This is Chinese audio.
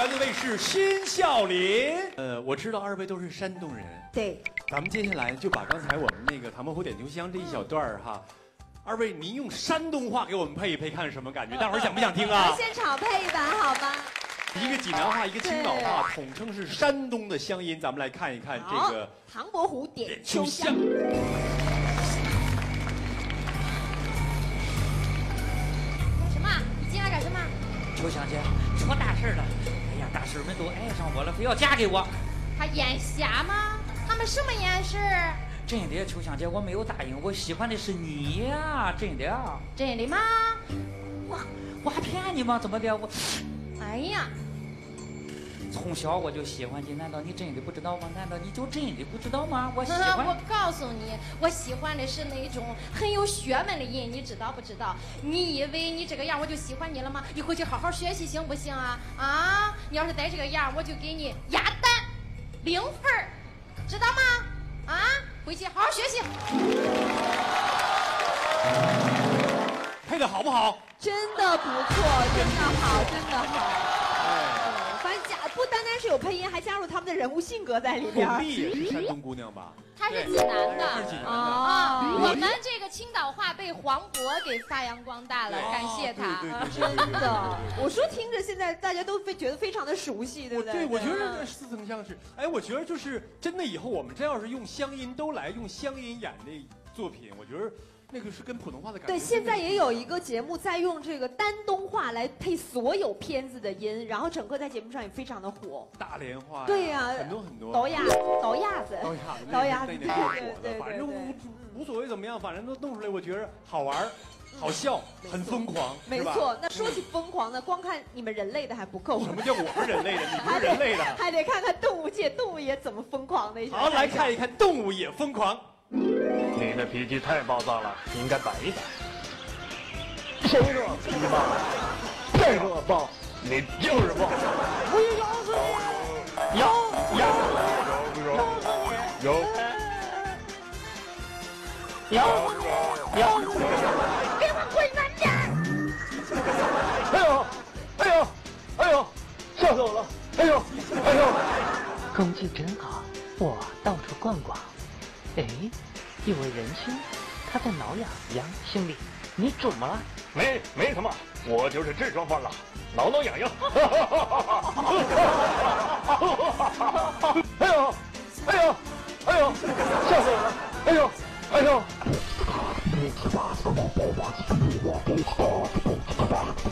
源自卫视《新笑林》。我知道二位都是山东人， 对， 咱们接下来就把刚才我们那个唐伯虎点秋香这一小段哈，二位您用山东话给我们配一配，看什么感觉？大伙儿想不想听啊？ 现场配一版好吗？ 一个济南话，一个青岛话，统称是山东的乡音。咱们来看一看这个唐伯虎点秋香。干什么？你进来干什么？ 秋香姐，出大事了！哎呀，大师们都爱上我了，非要嫁给我。 他眼瞎吗？他们什么眼神？ 真的，秋香姐，我没有答应，我喜欢的是你呀，真的。 真的吗？ 我还骗你吗？怎么的？ 哎呀， 从小我就喜欢你，难道你真的不知道吗？难道你就真的不知道吗？我喜欢。 我告诉你，我喜欢的是那种很有学问的人，你知道不知道？你以为你这个样我就喜欢你了吗？你回去好好学习行不行啊？啊，你要是带这个样，我就给你鸭蛋0分，知道吗？啊，回去好好学习。 配的好不好？ 真的不错，真的好，真的好。反正不单单是有配音，还加入他们的人物性格在里边。 巩俐也是山东姑娘吧？ 她是济南的。 是济南的啊，我们这个青岛话被黄渤给发扬光大了，感谢他。 真的，我说听着现在大家都觉得非常的熟悉，对不对？ 对，我觉得这似曾相识。哎，我觉得就是真的，以后我们真要是用乡音都来用乡音演这作品，我觉得。那个是跟普通话的感觉。 对，现在也有一个节目在用这个丹东话来配所有片子的音，然后整个在节目上也非常的火。 大连话。 对呀， 很多很多。 倒鸭子。 对，反正无所谓怎么样，反正都弄出来，我觉得好玩、好笑、很疯狂。 没错，那说起疯狂呢，光看你们人类的还不够。 什么叫我是人类的？你不是人类的。 还得看看动物界动物也怎么疯狂的。 好，来看一看动物也疯狂。 你的脾气太暴躁了，应该摆一摆。谁说脾气暴？再说暴，你就是暴。我咬死你！咬死你！ 给我滚远点！哎呦，吓死我了！哎呦！ 空气真好，我到处逛逛。哎，有位仁兄，他在挠痒痒，兄弟，你肿么了？ 没什么，我就是痔疮犯了，挠痒痒。哎呦，吓死我了！哎呦！